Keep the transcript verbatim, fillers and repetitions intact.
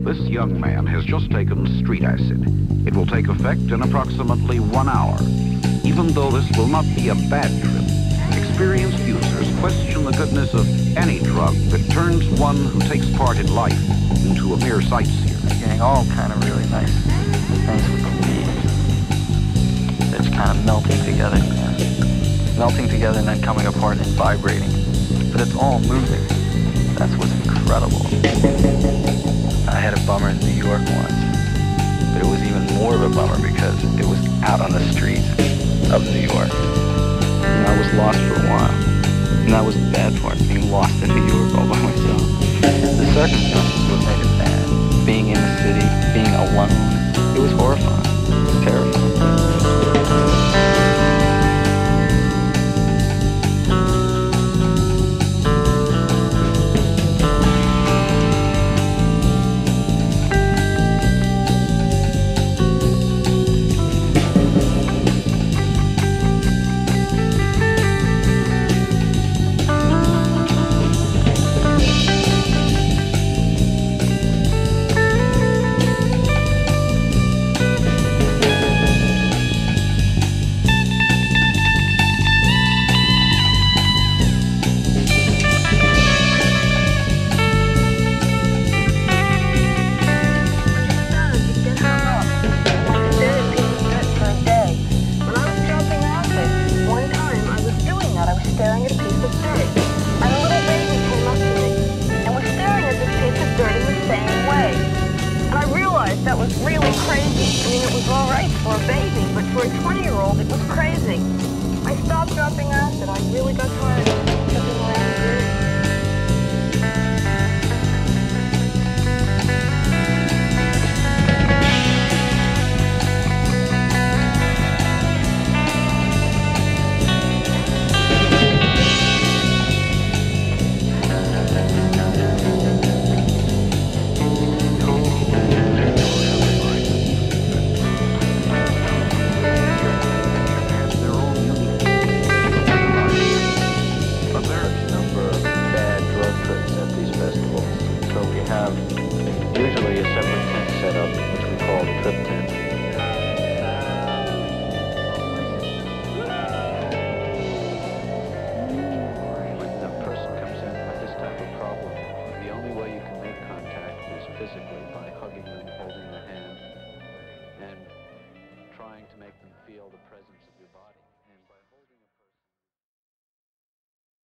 This young man has just taken street acid. It will take effect in approximately one hour. Even though this will not be a bad trip, experienced users question the goodness of any drug that turns one who takes part in life into a mere sightseer. Getting all kind of really nice things with the leaves. They're just kind of melting together. Yeah. Melting together and then coming apart and vibrating. But it's all moving. That's what's incredible. I had a bummer in New York once, but it was even more of a bummer because it was out on the streets of New York. And I was lost for a while. And that was the bad part, being lost in New York all by myself. The circumstances what made it bad. Being in the city, being alone, it was horrifying.